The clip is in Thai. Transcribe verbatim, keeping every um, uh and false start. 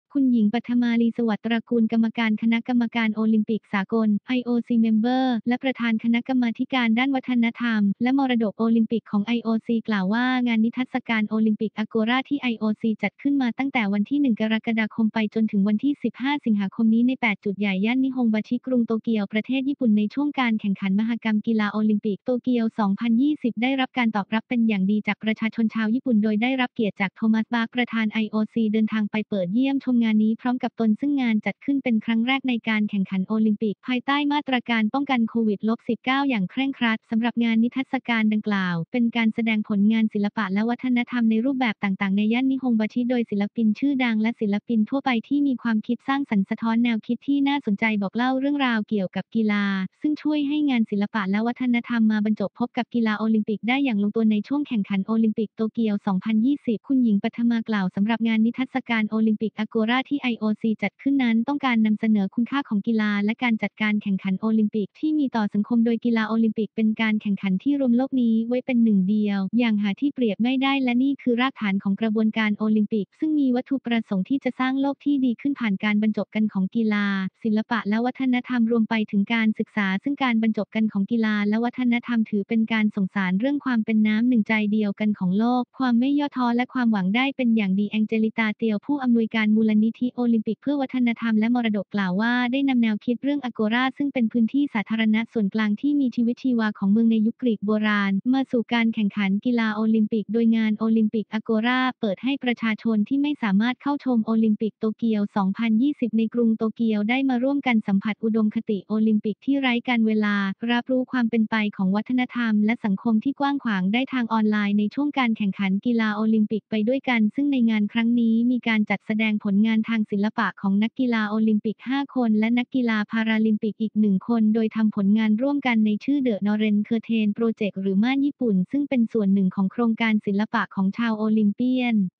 คุณหญิงปัทมาลีสวัสดิ์ตระกูลกรรมการคณะกรรมการโอลิมปิกสากล ไอ โอ ซี Member และประธานคณะกรรมาธิการด้านวัฒนธรรมและมรดกโอลิมปิกของ ไอ โอ ซี กล่าวว่างานนิทรรศการโอลิมปิก Agora ที่ ไอ โอ ซี จัดขึ้นมาตั้งแต่วันที่ หนึ่ง กรกฎาคมไปจนถึงวันที่ สิบห้า สิงหาคมนี้ใน แปด จุดใหญ่ย่านนิฮงบาชิกรุงโตเกียวประเทศญี่ปุ่นในช่วงการแข่งขันมหกรรมกีฬาโอลิมปิกโตเกียว สองพันยี่สิบ ได้รับการตอบรับเป็นอย่างดีจากประชาชนชาวญี่ปุ่นโดยได้รับเกียรติจากโทมัสบาร์กประธาน ไอ โอ ซี เดินทางไปเปิดเยี่ยมชมงานนี้พร้อมกับตนซึ่งงานจัดขึ้นเป็นครั้งแรกในการแข่งขันโอลิมปิกภายใต้มาตรการป้องกันโควิด สิบเก้า อย่างเคร่งครัดสำหรับงานนิทรรศการดังกล่าวเป็นการแสดงผลงานศิลปะและวัฒนธรรมในรูปแบบต่างๆในย่านนิฮงบาชิโดยศิลปินชื่อดังและศิลปินทั่วไปที่มีความคิดสร้างสรรค์สะท้อนแนวคิดที่น่าสนใจบอกเล่าเรื่องราวเกี่ยวกับกีฬาซึ่งช่วยให้งานศิลปะและวัฒนธรรมมาบรรจบพบกับกีฬาโอลิมปิกได้อย่างลงตัวในช่วงแข่งขันโอลิมปิกโตเกียว สองพันยี่สิบ คุณหญิงปัทมากล่าวสำหรับงานนิทรรศการโอลิมปิก Agora ที่ ไอ โอ ซี จัดขึ้นนั้นต้องการนำเสนอคุณค่าของกีฬาและการจัดการแข่งขันโอลิมปิกที่มีต่อสังคมโดยกีฬาโอลิมปิกเป็นการแข่งขันที่รวมโลกนี้ไว้เป็นหนึ่งเดียวอย่างหาที่เปรียบไม่ได้และนี่คือรากฐานของกระบวนการโอลิมปิกซึ่งมีวัตถุประสงค์ที่จะสร้างโลกที่ดีขึ้นผ่านการบรรจบกันของกีฬาศิลปะและวัฒนธรรมรวมไปถึงการศึกษาซึ่งการบรรจบกันของกีฬาและวัฒนธรรมถือเป็นการส่งสารเรื่องความเป็นน้ำหนึ่งใจเดียวกันของโลกความไม่ย่อท้อและความหวังได้เป็นอย่างดีแองเจลิตาเตียวผู้อำนวยการมูลนิธิโอลิมปิกเพื่อวัฒนธรรมและมรดกกล่าวว่าได้นำแนวคิดเรื่อง Agora ซึ่งเป็นพื้นที่สาธารณะส่วนกลางที่มีชีวิตชีวาของเมืองในยุคกรีกโบราณมาสู่การแข่งขันกีฬาโอลิมปิกโดยงานโอลิมปิก Agora เปิดให้ประชาชนที่ไม่สามารถเข้าชมโอลิมปิกโตเกียว สองพันยี่สิบ ในกรุงโตเกียวได้มาร่วมกันสัมผัสอุดมคติโอลิมปิกที่ไร้การเวลารับรู้ความเป็นไปของวัฒนธรรมและสังคมที่กว้างขวางได้ทางออนไลน์ในช่วงการแข่งขันกีฬาโอลิมปิกไปด้วยกันซึ่งในงานครั้งนี้มีการจัดแสดงผลงานทางศิลปะของนักกีฬาโอลิมปิก ห้า คนและนักกีฬาพาราลิมปิกอีกหนึ่งคนโดยทำผลงานร่วมกันในชื่อ The Noren Curtain Project หรือม่านญี่ปุ่นซึ่งเป็นส่วนหนึ่งของโครงการศิลปะของชาวโอลิมเปียน